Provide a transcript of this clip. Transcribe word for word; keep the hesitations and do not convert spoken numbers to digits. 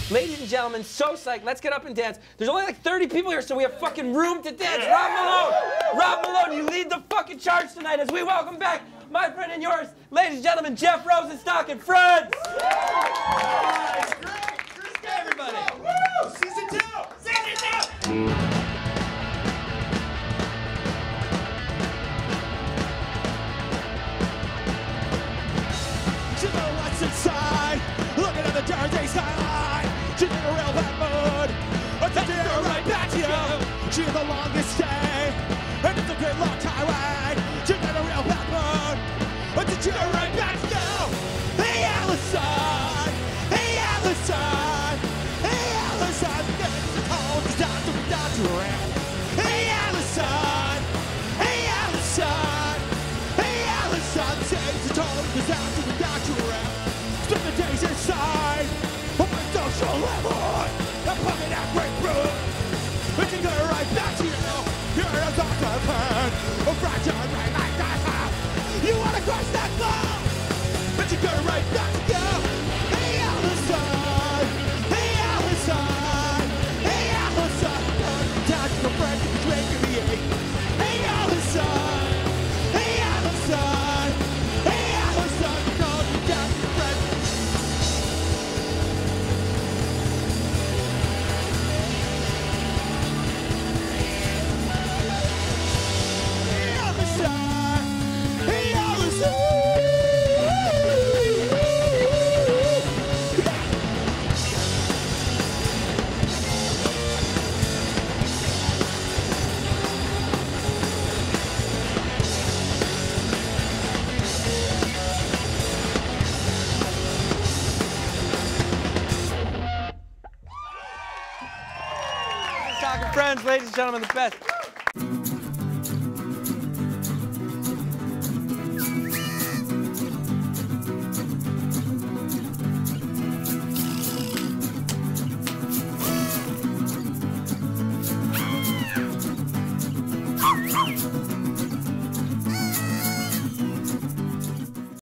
Ladies and gentlemen, so psyched. Let's get up and dance. There's only like thirty people here, so we have fucking room to dance. Rob Malone, Rob Malone, you lead the fucking charge tonight as we welcome back my friend and yours, ladies and gentlemen, Jeff Rosenstock and friends. It's great. Chris, everybody. Woo! Season two. Season two. She know what's inside, looking at the dirty skyline. She's in a real bad mood, but to take her right back to you. She's the longest stay, and it's a good long time ride. She's in a real bad mood, but to take her right back to you. Hey Allison, hey Allison, hey Allison, it's the cold, it's down to be down to around. Hey Allison, hey Allison, hey Allison, saves the toll, it's down to be down to around. Spend the days inside of my social level. I'm pumping that grapefruit. It's a good right back to you. You're a doctor fan. A fracture right like that. You wanna crush that ball? It's a good right back to you. Hey Allison. Hey Allison. Hey Allison. Down to the friend who's drinking the eight. Hey Allison. Hey Allison. Hey Allison. Down to the friend. Talking friends, ladies and gentlemen, the best.